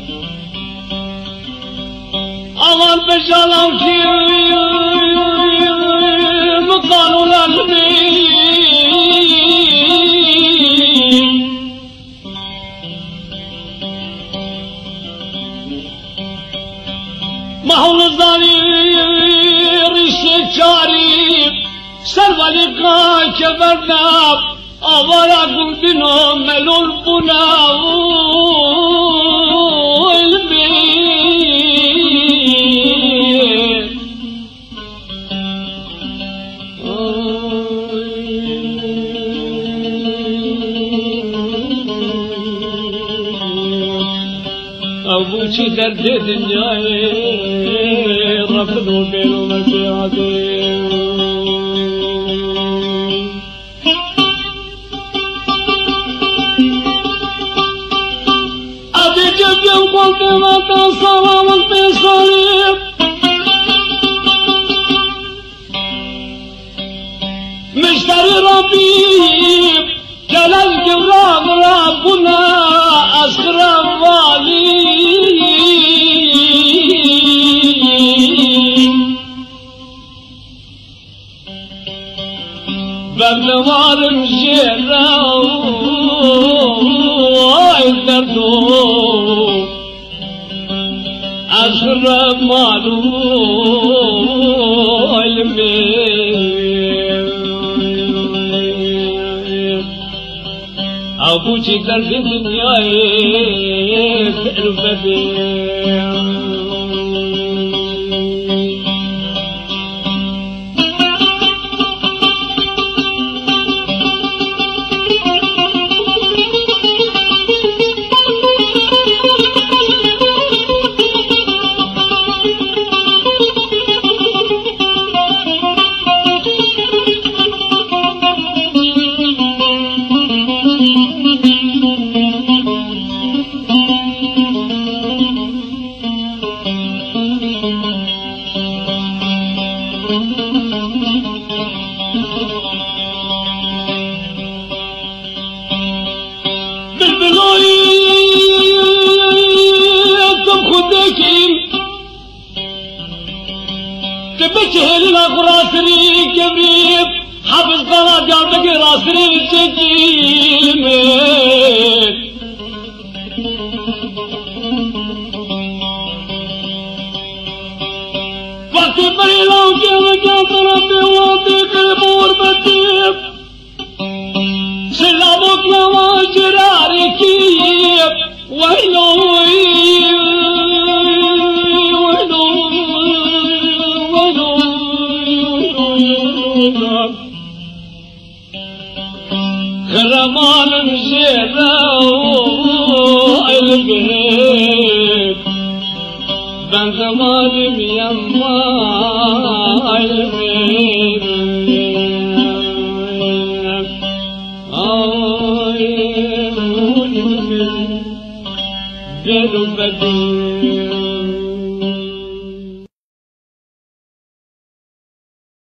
أمان بجالو كي مقالوا للبي ما هو نزاني ريشي جاري سرولي قاي كبرنا أولا قلبنا ملول بنا أبوشي درد دنياي رفضوا بينو مبيعتي أبي جدي وقلت ما تصلى والبصريب مشتري ربيب جلال جرام ربنا أسرم والي بنوار مجيرا وعندردو أسرم مالو علمي أبوشي درد دنياي فعل بديع بجهل الأقراصري كبريب حافظ قناة جارتك راسري الشكيمين وقت بريلو كيف جاتنا بواتيك البور بتيب سلامك نواجراري كيب ويلوي خرمان مجيرا وعلبك بن زمان ميما علبك آي مولي بيدو بدي